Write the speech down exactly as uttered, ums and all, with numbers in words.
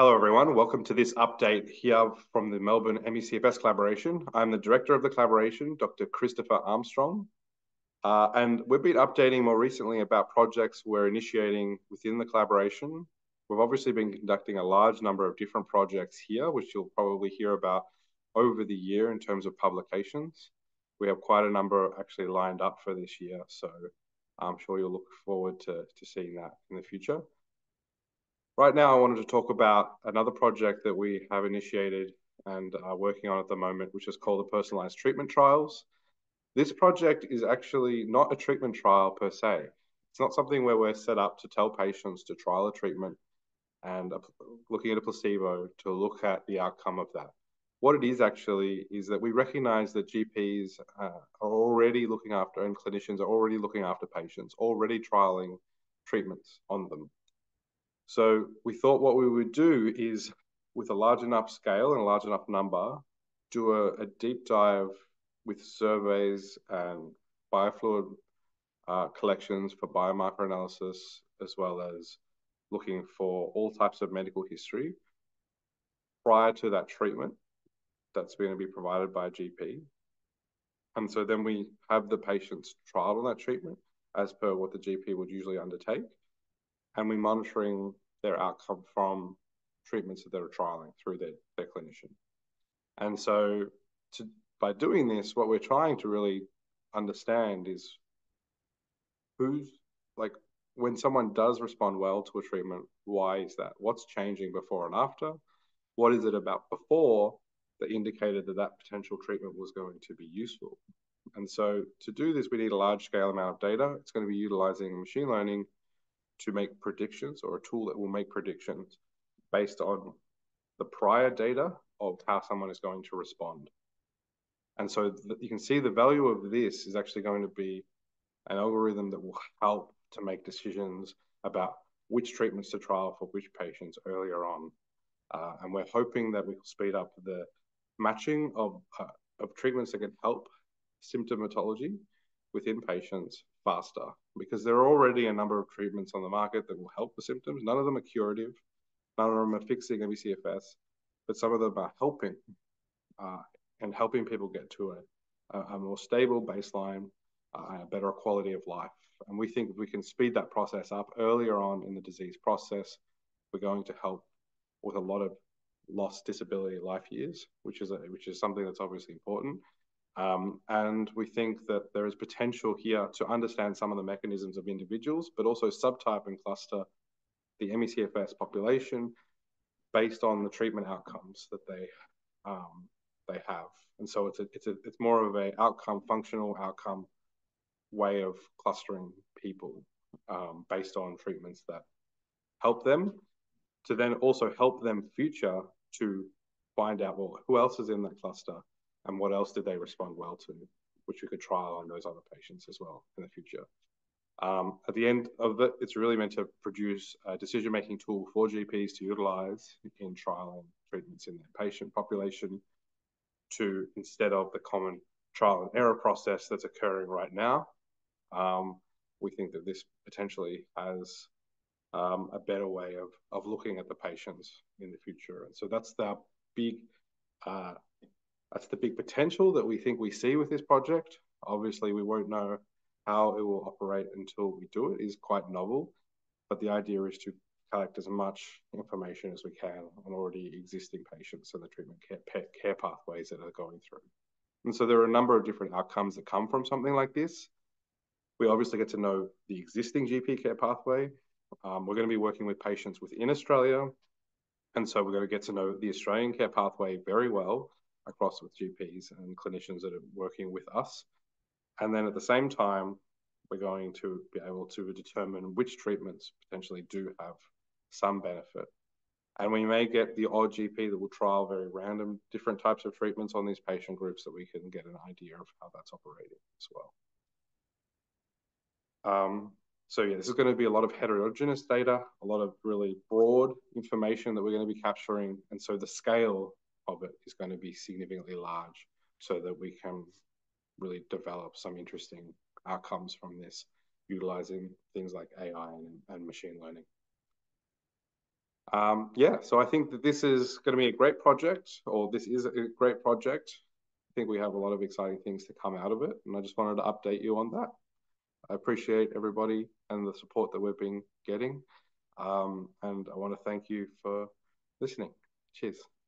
Hello everyone, welcome to this update here from the Melbourne M E C F S Collaboration. I'm the director of the collaboration, Doctor Christopher Armstrong, uh, and we've been updating more recently about projects we're initiating within the collaboration. We've obviously been conducting a large number of different projects here, which you'll probably hear about over the year in terms of publications. We have quite a number actually lined up for this year, so I'm sure you'll look forward to, to seeing that in the future. Right now, I wanted to talk about another project that we have initiated and are working on at the moment, which is called the Personalised treatment trials. This project is actually not a treatment trial per se. It's not something where we're set up to tell patients to trial a treatment and looking at a placebo to look at the outcome of that. What it is actually is that we recognize that G Ps uh, are already looking after, and clinicians are already looking after patients, already trialing treatments on them. So we thought what we would do is, with a large enough scale and a large enough number, do a, a deep dive with surveys and biofluid uh, collections for biomarker analysis, as well as looking for all types of medical history prior to that treatment that's going to be provided by a G P. And so then we have the patients trialed on that treatment as per what the G P would usually undertake. And we're monitoring their outcome from treatments that they're trialing through their, their clinician. And so to, by doing this, what we're trying to really understand is who's, like, when someone does respond well to a treatment, why is that? What's changing before and after? What is it about before that indicated that that potential treatment was going to be useful? And so to do this, we need a large scale amount of data. It's going to be utilizing machine learning to make predictions, or a tool that will make predictions based on the prior data of how someone is going to respond. And so you can see the value of this is actually going to be an algorithm that will help to make decisions about which treatments to trial for which patients earlier on. Uh, and we're hoping that we will speed up the matching of, uh, of treatments that can help symptomatology within patients faster, because there are already a number of treatments on the market that will help the symptoms. None of them are curative, none of them are fixing M E C F S, but some of them are helping uh, and helping people get to a, a more stable baseline, uh, a better quality of life. And we think if we can speed that process up earlier on in the disease process, we're going to help with a lot of lost disability life years, which is a, which is something that's obviously important. Um, and we think that there is potential here to understand some of the mechanisms of individuals, but also subtype and cluster the M E C F S population based on the treatment outcomes that they um, they have. And so it's a, it's a, it's more of a outcome, functional outcome way of clustering people um, based on treatments that help them, to then also help them future to find out, well, who else is in that cluster and what else did they respond well to, which we could trial on those other patients as well in the future. Um, at the end of it, it's really meant to produce a decision-making tool for G Ps to utilize in trialing treatments in their patient population, to, instead of the common trial and error process that's occurring right now. Um, we think that this potentially has um, a better way of, of looking at the patients in the future. And so that's the big uh, That's the big potential that we think we see with this project. Obviously, we won't know how it will operate until we do it. It is quite novel, but the idea is to collect as much information as we can on already existing patients and the treatment care, care pathways that are going through. And so there are a number of different outcomes that come from something like this. We obviously get to know the existing G P care pathway. Um, we're going to be working with patients within Australia. And so we're going to get to know the Australian care pathway very well across with G Ps and clinicians that are working with us. And then at the same time, we're going to be able to determine which treatments potentially do have some benefit. And we may get the odd G P that will trial very random different types of treatments on these patient groups, that we can get an idea of how that's operating as well. Um, so yeah, this is going to be a lot of heterogeneous data, a lot of really broad information that we're going to be capturing. And so the scale of it is going to be significantly large, so that we can really develop some interesting outcomes from this, utilizing things like A I and, and machine learning. Um, yeah, so I think that this is going to be a great project, or this is a great project. I think we have a lot of exciting things to come out of it, and I just wanted to update you on that. I appreciate everybody and the support that we've been getting, um, and I want to thank you for listening. Cheers.